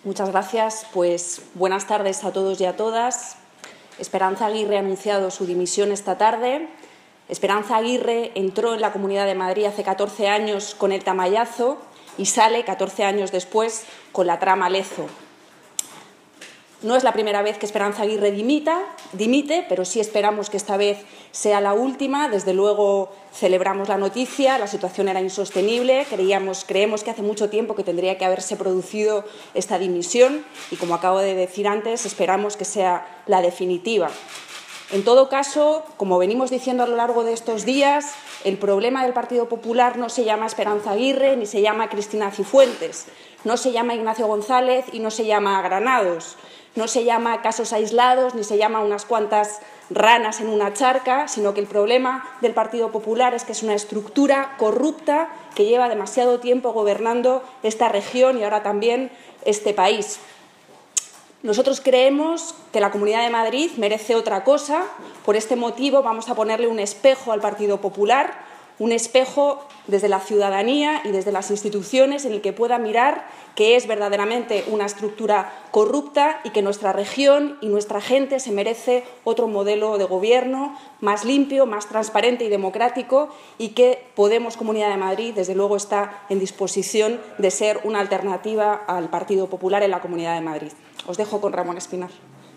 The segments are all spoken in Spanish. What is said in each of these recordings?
Muchas gracias. Pues buenas tardes a todos y a todas. Esperanza Aguirre ha anunciado su dimisión esta tarde. Esperanza Aguirre entró en la Comunidad de Madrid hace 14 años con el Tamayazo y sale 14 años después con la trama Lezo. No es la primera vez que Esperanza Aguirre dimite, pero sí esperamos que esta vez sea la última. Desde luego celebramos la noticia, la situación era insostenible, creemos que hace mucho tiempo que tendría que haberse producido esta dimisión y, como acabo de decir antes, esperamos que sea la definitiva. En todo caso, como venimos diciendo a lo largo de estos días, el problema del Partido Popular no se llama Esperanza Aguirre ni se llama Cristina Cifuentes, no se llama Ignacio González y no se llama Granados. No se llama casos aislados ni se llama unas cuantas ranas en una charca, sino que el problema del Partido Popular es que es una estructura corrupta que lleva demasiado tiempo gobernando esta región y ahora también este país. Nosotros creemos que la Comunidad de Madrid merece otra cosa. Por este motivo vamos a ponerle un espejo al Partido Popular, un espejo desde la ciudadanía y desde las instituciones en el que pueda mirar que es verdaderamente una estructura corrupta y que nuestra región y nuestra gente se merece otro modelo de gobierno más limpio, más transparente y democrático, y que Podemos Comunidad de Madrid, desde luego, está en disposición de ser una alternativa al Partido Popular en la Comunidad de Madrid. Os dejo con Ramón Espinar.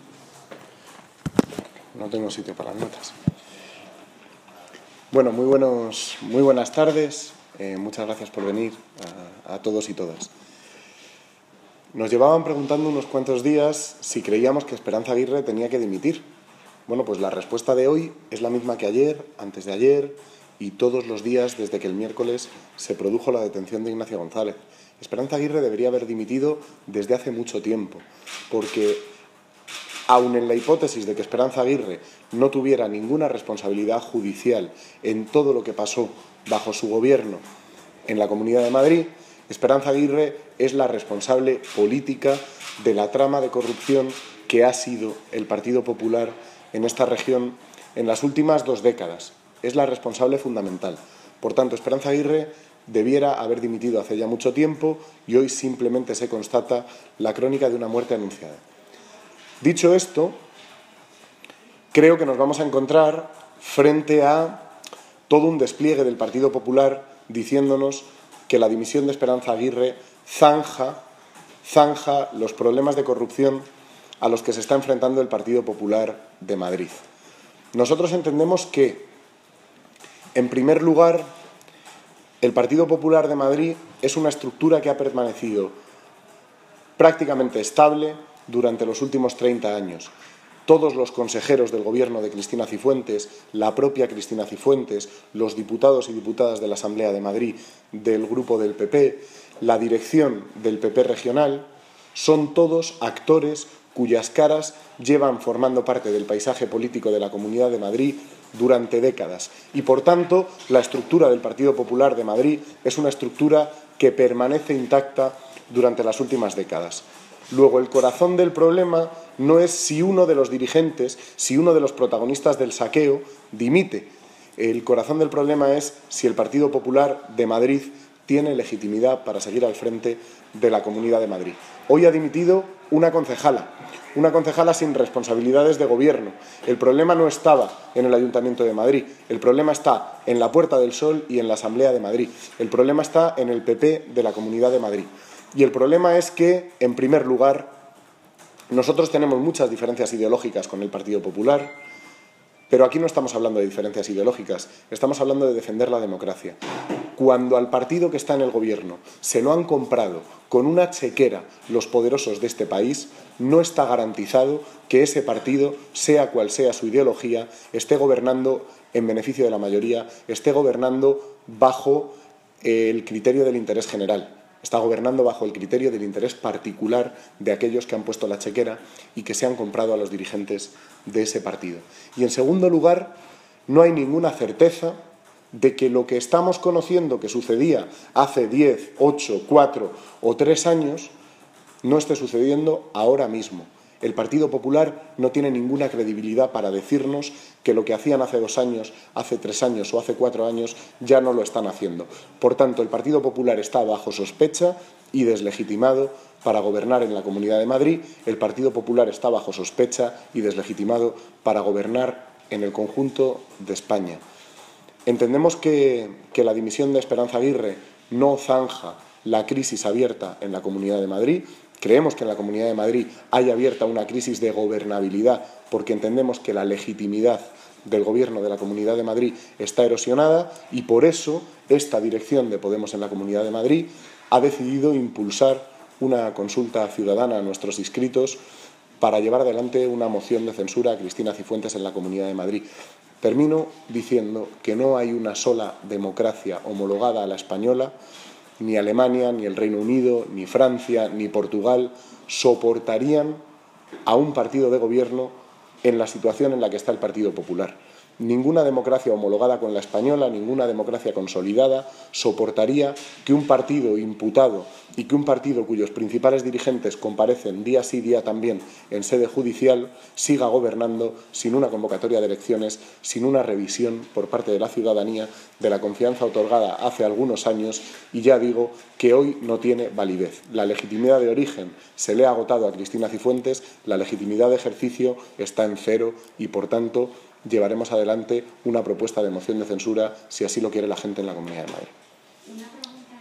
No tengo sitio para las notas. Bueno, muy buenas tardes. Muchas gracias por venir a todos y todas. Nos llevaban preguntando unos cuantos días si creíamos que Esperanza Aguirre tenía que dimitir. Bueno, pues la respuesta de hoy es la misma que ayer, antes de ayer y todos los días desde que el miércoles se produjo la detención de Ignacio González. Esperanza Aguirre debería haber dimitido desde hace mucho tiempo, porque aun en la hipótesis de que Esperanza Aguirre no tuviera ninguna responsabilidad judicial en todo lo que pasó bajo su gobierno en la Comunidad de Madrid, Esperanza Aguirre es la responsable política de la trama de corrupción que ha sido el Partido Popular en esta región en las últimas 2 décadas. Es la responsable fundamental. Por tanto, Esperanza Aguirre debiera haber dimitido hace ya mucho tiempo y hoy simplemente se constata la crónica de una muerte anunciada. Dicho esto, creo que nos vamos a encontrar frente a todo un despliegue del Partido Popular diciéndonos que la dimisión de Esperanza Aguirre zanja los problemas de corrupción a los que se está enfrentando el Partido Popular de Madrid. Nosotros entendemos que, en primer lugar, el Partido Popular de Madrid es una estructura que ha permanecido prácticamente estable durante los últimos 30 años. Todos los consejeros del gobierno de Cristina Cifuentes, la propia Cristina Cifuentes, los diputados y diputadas de la Asamblea de Madrid del grupo del PP, la dirección del PP regional, son todos actores cuyas caras llevan formando parte del paisaje político de la Comunidad de Madrid durante décadas. Y, por tanto, la estructura del Partido Popular de Madrid es una estructura que permanece intacta durante las últimas décadas. Luego, el corazón del problema no es si uno de los dirigentes, si uno de los protagonistas del saqueo dimite. El corazón del problema es si el Partido Popular de Madrid tiene legitimidad para seguir al frente de la Comunidad de Madrid. Hoy ha dimitido una concejala sin responsabilidades de gobierno. El problema no estaba en el Ayuntamiento de Madrid, el problema está en la Puerta del Sol y en la Asamblea de Madrid. El problema está en el PP de la Comunidad de Madrid. Y el problema es que, en primer lugar, nosotros tenemos muchas diferencias ideológicas con el Partido Popular, pero aquí no estamos hablando de diferencias ideológicas, estamos hablando de defender la democracia. Cuando al partido que está en el gobierno se lo han comprado con una chequera los poderosos de este país, no está garantizado que ese partido, sea cual sea su ideología, esté gobernando en beneficio de la mayoría, esté gobernando bajo el criterio del interés general. Está gobernando bajo el criterio del interés particular de aquellos que han puesto la chequera y que se han comprado a los dirigentes de ese partido. Y, en segundo lugar, no hay ninguna certeza de que lo que estamos conociendo que sucedía hace 10, 8, 4 o 3 años no esté sucediendo ahora mismo. El Partido Popular no tiene ninguna credibilidad para decirnos que lo que hacían hace 2 años, hace 3 años o hace 4 años ya no lo están haciendo. Por tanto, el Partido Popular está bajo sospecha y deslegitimado para gobernar en la Comunidad de Madrid, el Partido Popular está bajo sospecha y deslegitimado para gobernar en el conjunto de España. Entendemos que la dimisión de Esperanza Aguirre no zanja la crisis abierta en la Comunidad de Madrid. Creemos que en la Comunidad de Madrid hay abierta una crisis de gobernabilidad porque entendemos que la legitimidad del Gobierno de la Comunidad de Madrid está erosionada y por eso esta dirección de Podemos en la Comunidad de Madrid ha decidido impulsar una consulta ciudadana a nuestros inscritos para llevar adelante una moción de censura a Cristina Cifuentes en la Comunidad de Madrid. Termino diciendo que no hay una sola democracia homologada a la española, ni Alemania, ni el Reino Unido, ni Francia, ni Portugal soportarían a un partido de gobierno en la situación en la que está el Partido Popular. Ninguna democracia homologada con la española, ninguna democracia consolidada soportaría que un partido imputado y que un partido cuyos principales dirigentes comparecen día sí día también en sede judicial siga gobernando sin una convocatoria de elecciones, sin una revisión por parte de la ciudadanía de la confianza otorgada hace algunos años y ya digo que hoy no tiene validez. La legitimidad de origen se le ha agotado a Cristina Cifuentes, la legitimidad de ejercicio está en cero y, por tanto, llevaremos adelante una propuesta de moción de censura si así lo quiere la gente en la Comunidad de Madrid. Una pregunta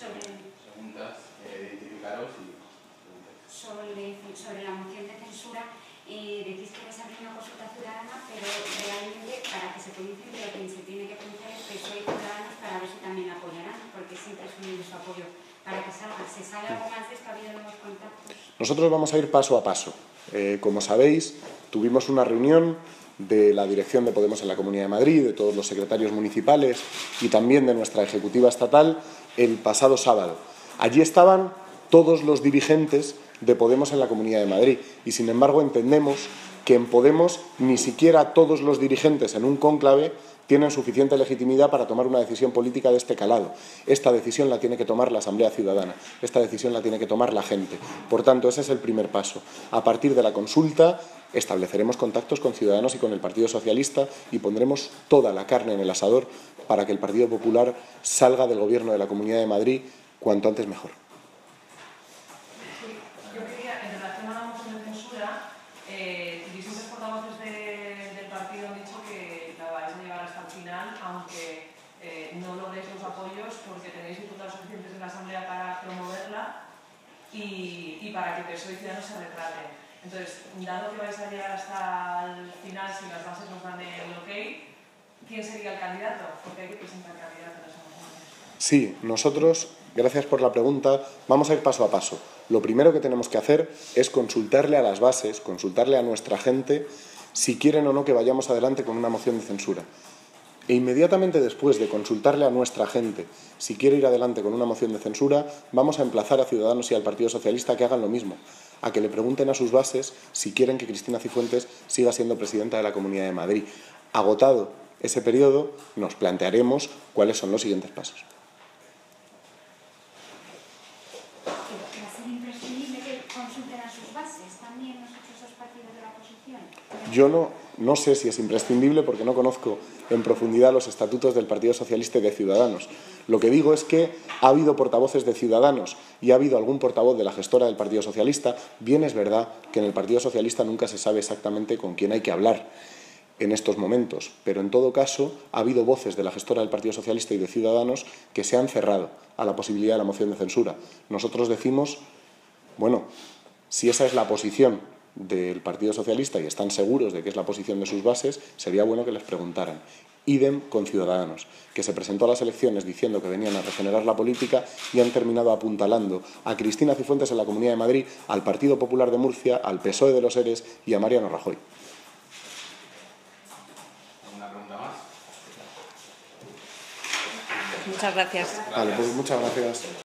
sobre la moción de censura. Decís que vais a abrir una consulta ciudadana, pero realmente para que se comunique lo que se tiene que conocer es que soy Ciudadanos para ver si también la apoyarán, porque siempre es un su apoyo para que salga. ¿Se sabe algo más de esto? ¿Ha habido nuevos contactos? Nosotros vamos a ir paso a paso. Como sabéis, tuvimos una reunión de la dirección de Podemos en la Comunidad de Madrid, de todos los secretarios municipales y también de nuestra ejecutiva estatal el pasado sábado. Allí estaban todos los dirigentes de Podemos en la Comunidad de Madrid y, sin embargo, entendemos que en Podemos ni siquiera todos los dirigentes en un cónclave tienen suficiente legitimidad para tomar una decisión política de este calado. Esta decisión la tiene que tomar la Asamblea Ciudadana, esta decisión la tiene que tomar la gente. Por tanto, ese es el primer paso. A partir de la consulta estableceremos contactos con Ciudadanos y con el Partido Socialista y pondremos toda la carne en el asador para que el Partido Popular salga del Gobierno de la Comunidad de Madrid cuanto antes mejor. Yo quería, en relación a la moción de censura, distintos portavoces del partido han dicho que la vais a llevar hasta el final, aunque no logréis los apoyos porque tenéis diputados suficientes en la Asamblea para promoverla y para que PSOE y Ciudadanos se retraten. Entonces, dado que vais a llegar hasta el final, si las bases nos dan el ok, ¿quién sería el candidato? Porque hay que presentar candidatos en esa moción. Sí, nosotros, gracias por la pregunta, vamos a ir paso a paso. Lo primero que tenemos que hacer es consultarle a las bases, consultarle a nuestra gente, si quieren o no que vayamos adelante con una moción de censura. E inmediatamente después de consultarle a nuestra gente si quiere ir adelante con una moción de censura, vamos a emplazar a Ciudadanos y al Partido Socialista a que hagan lo mismo, a que le pregunten a sus bases si quieren que Cristina Cifuentes siga siendo presidenta de la Comunidad de Madrid. Agotado ese periodo, nos plantearemos cuáles son los siguientes pasos. ¿Va a ser imprescindible que consulten a sus bases también los otros dos partidos de la oposición? Yo no sé si es imprescindible porque no conozco en profundidad los estatutos del Partido Socialista y de Ciudadanos. Lo que digo es que ha habido portavoces de Ciudadanos y ha habido algún portavoz de la gestora del Partido Socialista. Bien es verdad que en el Partido Socialista nunca se sabe exactamente con quién hay que hablar en estos momentos, pero en todo caso ha habido voces de la gestora del Partido Socialista y de Ciudadanos que se han cerrado a la posibilidad de la moción de censura. Nosotros decimos, bueno, si esa es la posición del Partido Socialista y están seguros de que es la posición de sus bases, sería bueno que les preguntaran. Idem con Ciudadanos, que se presentó a las elecciones diciendo que venían a regenerar la política y han terminado apuntalando a Cristina Cifuentes en la Comunidad de Madrid, al Partido Popular de Murcia, al PSOE de los Eres y a Mariano Rajoy. ¿Alguna pregunta más? Muchas gracias. Vale, pues muchas gracias.